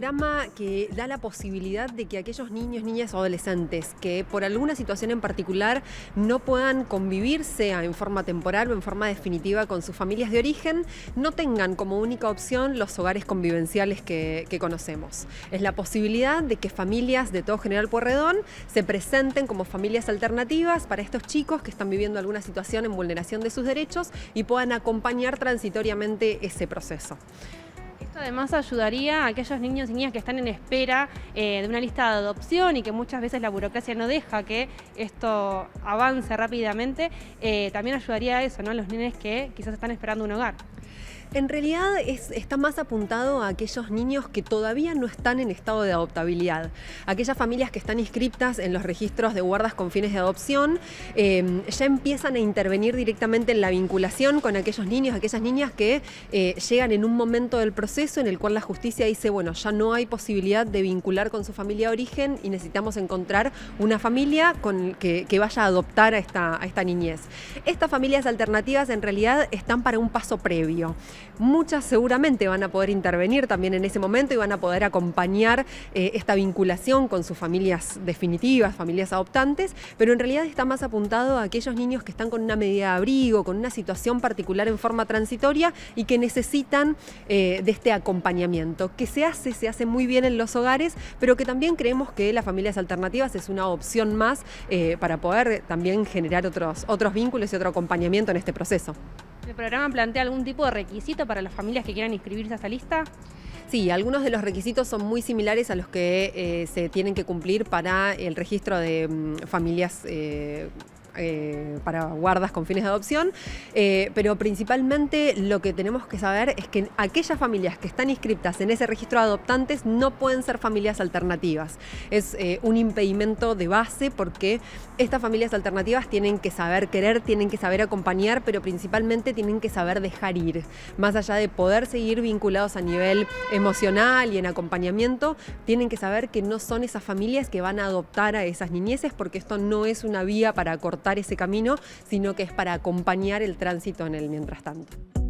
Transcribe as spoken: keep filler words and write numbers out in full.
programa que da la posibilidad de que aquellos niños, niñas o adolescentes que por alguna situación en particular no puedan convivir, sea en forma temporal o en forma definitiva con sus familias de origen, no tengan como única opción los hogares convivenciales que, que conocemos. Es la posibilidad de que familias de todo General Pueyrredón se presenten como familias alternativas para estos chicos que están viviendo alguna situación en vulneración de sus derechos y puedan acompañar transitoriamente ese proceso. Esto además ayudaría a aquellos niños y niñas que están en espera eh, de una lista de adopción y que muchas veces la burocracia no deja que esto avance rápidamente. Eh, también ayudaría a eso, ¿no? A los niños que quizás están esperando un hogar. En realidad es, está más apuntado a aquellos niños que todavía no están en estado de adoptabilidad. Aquellas familias que están inscriptas en los registros de guardas con fines de adopción eh, ya empiezan a intervenir directamente en la vinculación con aquellos niños, aquellas niñas que eh, llegan en un momento del proceso en el cual la justicia dice, bueno, ya no hay posibilidad de vincular con su familia de origen y necesitamos encontrar una familia con, que, que vaya a adoptar a esta, a esta niñez. Estas familias alternativas en realidad están para un paso previo. Muchas seguramente van a poder intervenir también en ese momento y van a poder acompañar eh, esta vinculación con sus familias definitivas, familias adoptantes, pero en realidad está más apuntado a aquellos niños que están con una medida de abrigo, con una situación particular en forma transitoria y que necesitan eh, de este acompañamiento, que se hace, se hace muy bien en los hogares, pero que también creemos que las familias alternativas es una opción más eh, para poder también generar otros, otros vínculos y otro acompañamiento en este proceso. ¿El programa plantea algún tipo de requisito para las familias que quieran inscribirse a esta lista? Sí, algunos de los requisitos son muy similares a los que eh, se tienen que cumplir para el registro de um, familias eh, Eh, para guardas con fines de adopción, eh, pero principalmente lo que tenemos que saber es que aquellas familias que están inscriptas en ese registro de adoptantes no pueden ser familias alternativas. Es eh, un impedimento de base porque estas familias alternativas tienen que saber querer, tienen que saber acompañar, pero principalmente tienen que saber dejar ir. Más allá de poder seguir vinculados a nivel emocional y en acompañamiento, tienen que saber que no son esas familias que van a adoptar a esas niñeces, porque esto no es una vía para cortar ese camino, sino que es para acompañar el tránsito en el mientras tanto.